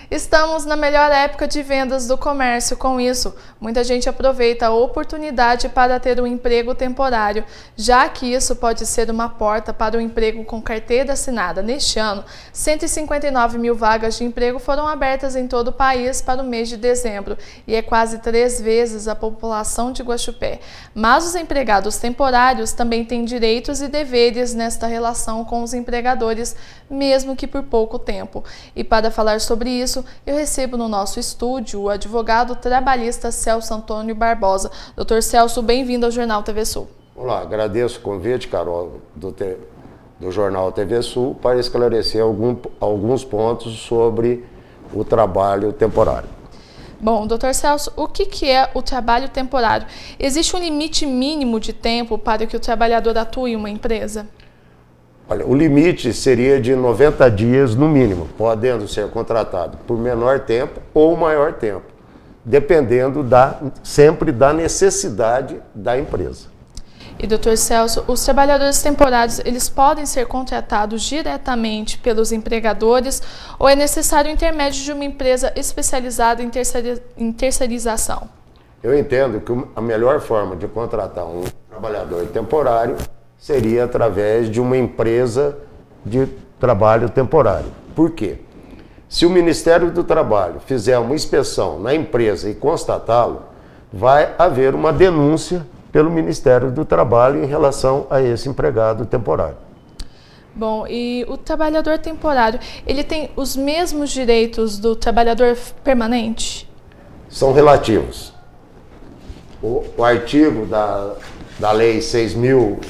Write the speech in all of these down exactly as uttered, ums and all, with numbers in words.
Estamos na melhor época de vendas do comércio. Com isso, muita gente aproveita a oportunidade para ter um emprego temporário, já que isso pode ser uma porta para o emprego com carteira assinada. Neste ano, cento e cinquenta e nove mil vagas de emprego foram abertas em todo o país para o mês de dezembro, e é quase três vezes a população de Guaxupé. Mas os empregados temporários também têm direitos e deveres nesta relação com os empregadores, mesmo que por pouco tempo. E para falar sobre isso, eu recebo no nosso estúdio o advogado trabalhista Celso Antônio Barbosa. doutor Celso, bem-vindo ao Jornal T V Sul. Olá, agradeço o convite, Carol, do, te, do Jornal T V Sul, para esclarecer algum, alguns pontos sobre o trabalho temporário. Bom, doutor Celso, o que, que é o trabalho temporário? Existe um limite mínimo de tempo para que o trabalhador atue em uma empresa? Olha, o limite seria de noventa dias no mínimo, podendo ser contratado por menor tempo ou maior tempo, dependendo da, sempre da necessidade da empresa. E, doutor Celso, os trabalhadores temporários, eles podem ser contratados diretamente pelos empregadores ou é necessário o intermédio de uma empresa especializada em, terceiriz, em terceirização? Eu entendo que a melhor forma de contratar um trabalhador temporário seria através de uma empresa de trabalho temporário. Por quê? Se o Ministério do Trabalho fizer uma inspeção na empresa e constatá-lo, vai haver uma denúncia pelo Ministério do Trabalho em relação a esse empregado temporário. Bom, e o trabalhador temporário, ele tem os mesmos direitos do trabalhador permanente? São relativos. O, o artigo da, da Lei seis mil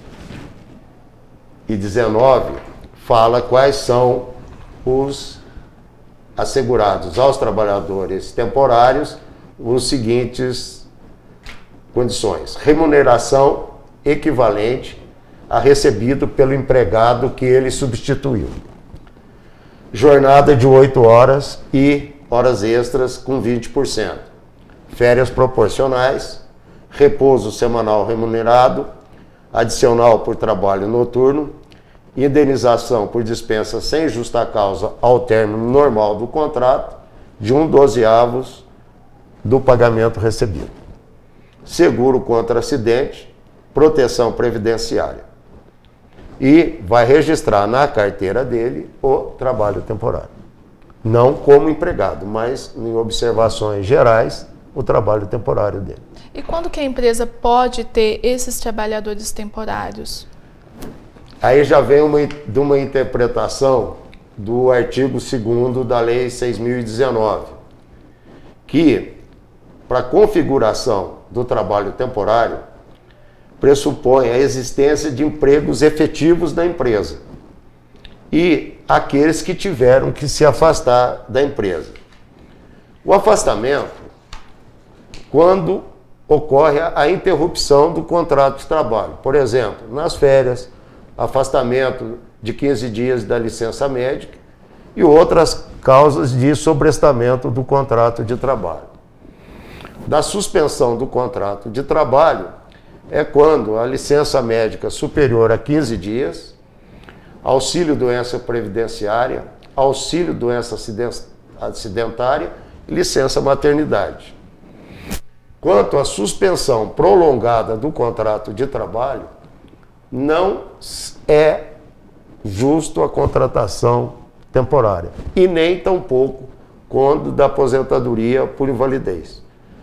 e dezenove fala quais são os assegurados aos trabalhadores temporários os seguintes condições: remuneração equivalente a recebido pelo empregado que ele substituiu, jornada de oito horas e horas extras com vinte por cento, férias proporcionais, repouso semanal remunerado, adicional por trabalho noturno, indenização por dispensa sem justa causa ao término normal do contrato, de um dozeavos do pagamento recebido, seguro contra acidente, proteção previdenciária. E vai registrar na carteira dele o trabalho temporário. Não como empregado, mas em observações gerais, o trabalho temporário dele. E quando que a empresa pode ter esses trabalhadores temporários? Aí já vem uma, de uma interpretação do artigo segundo da Lei seis mil e dezenove, que, para a configuração do trabalho temporário, pressupõe a existência de empregos efetivos da empresa e aqueles que tiveram que se afastar da empresa. O afastamento, quando ocorre a interrupção do contrato de trabalho, por exemplo, nas férias, afastamento de quinze dias da licença médica e outras causas de sobrestamento do contrato de trabalho. Da suspensão do contrato de trabalho é quando a licença médica superior a quinze dias, auxílio doença previdenciária, auxílio doença acidentária e licença maternidade. Quanto à suspensão prolongada do contrato de trabalho, não é justo a contratação temporária e nem tampouco quando da aposentadoria por invalidez.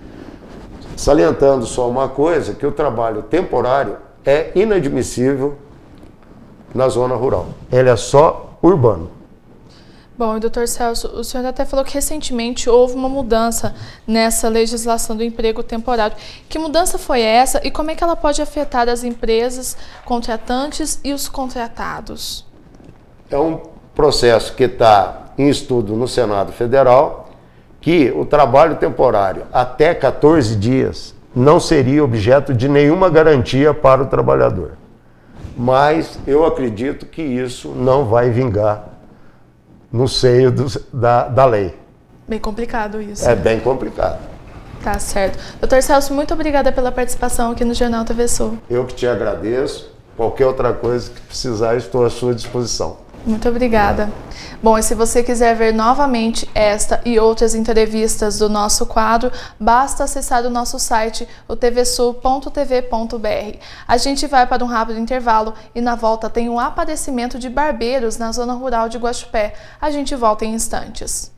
Salientando só uma coisa, que o trabalho temporário é inadmissível na zona rural. Ele é só urbano. Bom, doutor Celso, o senhor até falou que recentemente houve uma mudança nessa legislação do emprego temporário. Que mudança foi essa e como é que ela pode afetar as empresas contratantes e os contratados? É um processo que está em estudo no Senado Federal, que o trabalho temporário até quatorze dias não seria objeto de nenhuma garantia para o trabalhador. Mas eu acredito que isso não vai vingar no seio do, da, da lei. Bem complicado isso. É bem complicado. Tá certo. doutor Celso, muito obrigada pela participação aqui no Jornal T V Sul. Eu que te agradeço. Qualquer outra coisa que precisar, estou à sua disposição. Muito obrigada. Bom, e se você quiser ver novamente esta e outras entrevistas do nosso quadro, basta acessar o nosso site, o t v sul ponto t v ponto b r. A gente vai para um rápido intervalo e na volta tem um aparecimento de barbeiros na zona rural de Guaxupé. A gente volta em instantes.